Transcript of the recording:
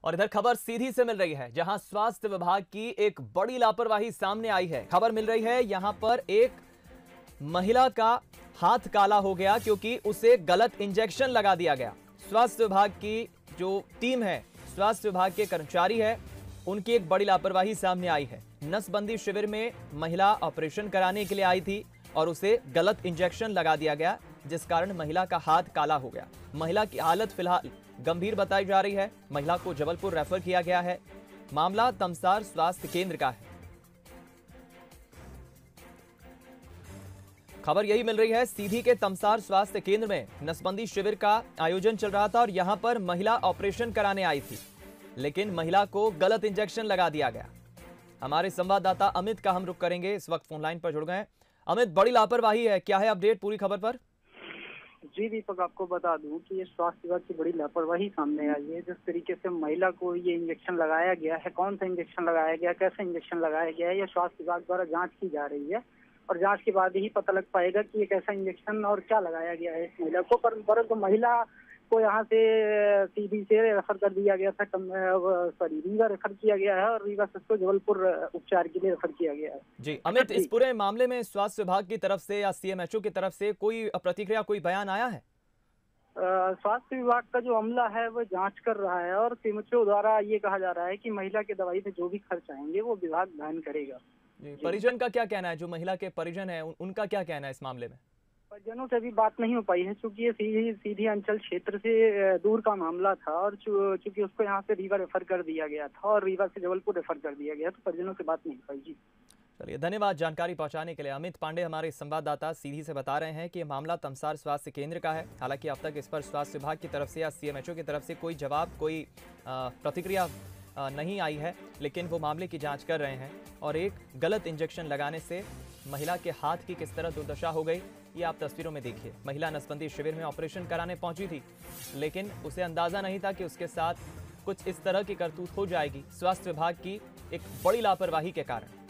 और इधर खबर सीधी से मिल रही है, जहां स्वास्थ्य विभाग की एक बड़ी लापरवाही सामने आई है। खबर मिल रही है यहां पर एक महिला का हाथ काला हो गया क्योंकि उसे गलत इंजेक्शन लगा दिया गया। स्वास्थ्य विभाग की जो टीम है, स्वास्थ्य विभाग के कर्मचारी है, उनकी एक बड़ी लापरवाही सामने आई है। नसबंदी शिविर में महिला ऑपरेशन कराने के लिए आई थी और उसे गलत इंजेक्शन लगा दिया गया, जिस कारण महिला का हाथ काला हो गया। महिला की हालत फिलहाल गंभीर बताई जा रही है। महिला को जबलपुर रेफर किया गया है। मामला तमसार स्वास्थ्य केंद्र का है। खबर यही मिल रही है, सीधी के तमसार स्वास्थ्य केंद्र में नसबंदी शिविर का आयोजन चल रहा था और यहां पर महिला ऑपरेशन कराने आई थी, लेकिन महिला को गलत इंजेक्शन लगा दिया गया। हमारे संवाददाता अमित का हम रुख करेंगे, इस वक्त फोन लाइन पर जुड़ गए। अमित, बड़ी लापरवाही है, क्या है अपडेट पूरी खबर पर? जी दीपक, आपको बता दूं कि ये स्वास्थ्य विभाग की बड़ी लापरवाही सामने आई है। जिस तरीके से महिला को ये इंजेक्शन लगाया गया है, कौन सा इंजेक्शन लगाया गया, कैसे इंजेक्शन लगाया गया है, यह स्वास्थ्य विभाग द्वारा जांच की जा रही है और जांच के बाद ही पता लग पाएगा कि ये कैसा इंजेक्शन और क्या लगाया गया है इस महिला को। परंतु महिला को यहाँ से सीधी से रेफर कर दिया गया था, रीवा रेफर किया गया है और रीवा से उसको जबलपुर उपचार के लिए रेफर किया गया है। जी अमित, इस पूरे मामले में स्वास्थ्य विभाग की तरफ से या सीएमएचओ की तरफ से कोई प्रतिक्रिया, कोई बयान आया है? स्वास्थ्य विभाग का जो अमला है वो जांच कर रहा है और सीएमएचओ द्वारा ये कहा जा रहा है कि महिला की दवाई पे जो भी खर्च आएंगे वो विभाग वहन करेगा। परिजन का क्या कहना है? जो महिला के परिजन है उनका क्या कहना है इस मामले में? परिजनों से अभी बात नहीं हो पाई है, क्योंकि ये सीधी अंचल क्षेत्र से दूर का मामला था और चूंकि उसको यहाँ से रीवा रेफर कर दिया गया था और रीवा से जबलपुर रेफर कर दिया गया, तो परिजनों से बात नहीं हो पाई। जी चलिए, धन्यवाद जानकारी पहुंचाने के लिए। अमित पांडे हमारे संवाददाता सीधी से बता रहे हैं कि मामला तमसार स्वास्थ्य केंद्र का है। हालांकि अब तक इस पर स्वास्थ्य विभाग की तरफ से या सीएमएचओ की तरफ से कोई जवाब, कोई प्रतिक्रिया नहीं आई है, लेकिन वो मामले की जांच कर रहे हैं। और एक गलत इंजेक्शन लगाने से महिला के हाथ की किस तरह दुर्दशा हो गई, ये आप तस्वीरों में देखिए। महिला नसबंदी शिविर में ऑपरेशन कराने पहुंची थी, लेकिन उसे अंदाजा नहीं था कि उसके साथ कुछ इस तरह की करतूत हो जाएगी, स्वास्थ्य विभाग की एक बड़ी लापरवाही के कारण।